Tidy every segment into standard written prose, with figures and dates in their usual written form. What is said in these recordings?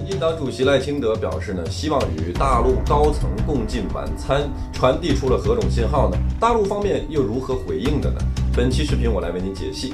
进党主席赖清德表示呢，希望与大陆高层共进晚餐，传递出了何种信号呢？大陆方面又如何回应的呢？本期视频我来为您解析。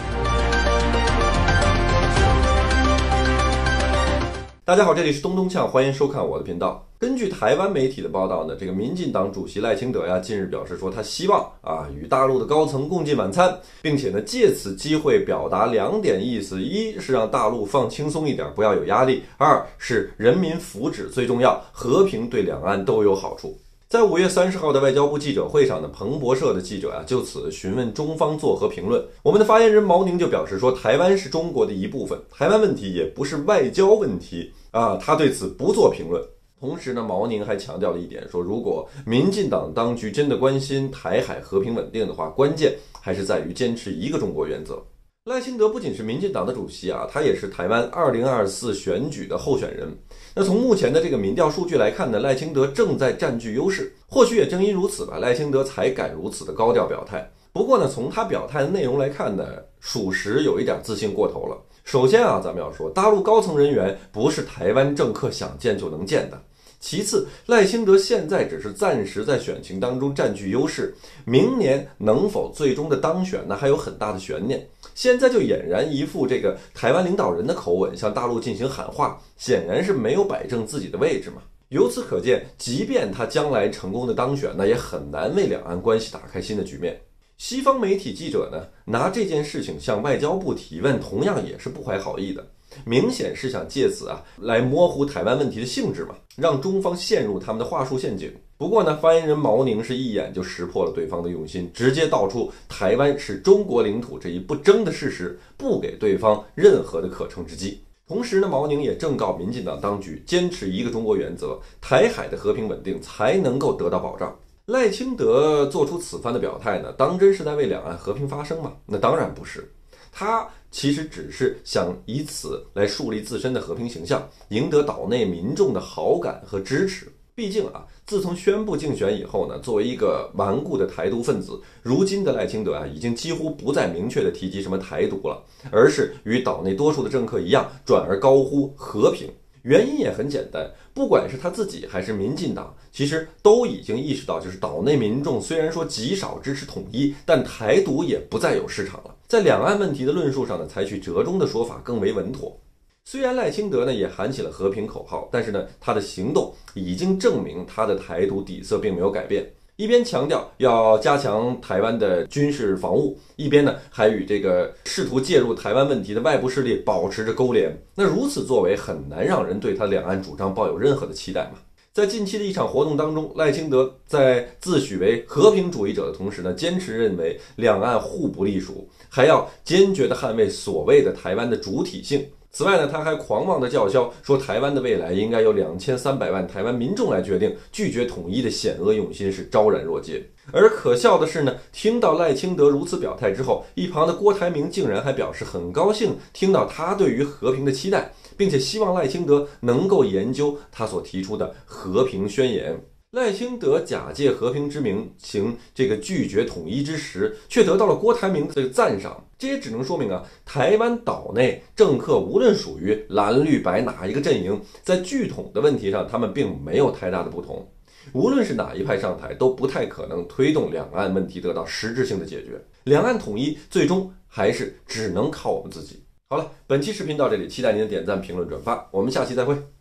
大家好，这里是东东呛，欢迎收看我的频道。根据台湾媒体的报道呢，这个民进党主席赖清德近日表示说，他希望与大陆的高层共进晚餐，并且呢借此机会表达2点意思：一是让大陆放轻松一点，不要有压力；二是人民福祉最重要，和平对两岸都有好处。在5月30号的外交部记者会上呢，彭博社的记者就此询问中方作何评论。我们的发言人毛宁就表示说，台湾是中国的一部分，台湾问题也不是外交问题他对此不做评论。同时呢，毛宁还强调了一点，说如果民进党当局真的关心台海和平稳定的话，关键还是在于坚持一个中国原则。赖清德不仅是民进党的主席他也是台湾2024选举的候选人。那从目前的这个民调数据来看呢，赖清德正在占据优势。或许也正因如此吧，赖清德才敢如此的高调表态。不过呢，从他表态的内容来看呢，属实有一点自信过头了。首先咱们要说，大陆高层人员不是台湾政客想见就能见的。其次，赖清德现在只是暂时在选情当中占据优势，明年能否最终的当选呢，还有很大的悬念。现在就俨然一副这个台湾领导人的口吻向大陆进行喊话，显然是没有摆正自己的位置嘛。由此可见，即便他将来成功的当选，那也很难为两岸关系打开新的局面。西方媒体记者呢，拿这件事情向外交部提问，同样也是不怀好意的，明显是想借此来模糊台湾问题的性质嘛，让中方陷入他们的话术陷阱。不过呢，发言人毛宁是一眼就识破了对方的用心，直接道出台湾是中国领土这一不争的事实，不给对方任何的可乘之机。同时呢，毛宁也正告民进党当局，坚持一个中国原则，台海的和平稳定才能够得到保障。赖清德做出此番的表态呢，当真是在为两岸和平发声吗？那当然不是，他其实只是想以此来树立自身的和平形象，赢得岛内民众的好感和支持。毕竟自从宣布竞选以后呢，作为一个顽固的台独分子，如今的赖清德已经几乎不再明确的提及什么台独了，而是与岛内多数的政客一样，转而高呼和平。原因也很简单，不管是他自己还是民进党，其实都已经意识到，就是岛内民众虽然说极少支持统一，但台独也不再有市场了。在两岸问题的论述上呢，采取折中的说法更为稳妥。虽然赖清德呢也喊起了和平口号，但是呢他的行动已经证明他的台独底色并没有改变。一边强调要加强台湾的军事防务，一边呢还与这个试图介入台湾问题的外部势力保持着勾连。那如此作为很难让人对他两岸主张抱有任何的期待嘛。在近期的一场活动当中，赖清德在自诩为和平主义者的同时呢，坚持认为两岸互不隶属，还要坚决地捍卫所谓的台湾的主体性。此外呢，他还狂妄地叫嚣说，台湾的未来应该由2300万台湾民众来决定，拒绝统一的险恶用心是昭然若揭。而可笑的是呢，听到赖清德如此表态之后，一旁的郭台铭竟然还表示很高兴听到他对于和平的期待，并且希望赖清德能够研究他所提出的和平宣言。赖清德假借和平之名行这个拒绝统一之实，却得到了郭台铭的赞赏。这也只能说明台湾岛内政客无论属于蓝绿白哪一个阵营，在拒统的问题上他们并没有太大的不同。无论是哪一派上台，都不太可能推动两岸问题得到实质性的解决。两岸统一最终还是只能靠我们自己。好了，本期视频到这里，期待您的点赞、评论、转发，我们下期再会。